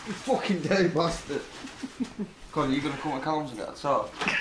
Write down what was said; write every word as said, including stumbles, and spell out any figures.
You fucking dirty bastard. God, are you gonna cut my corns and get outside?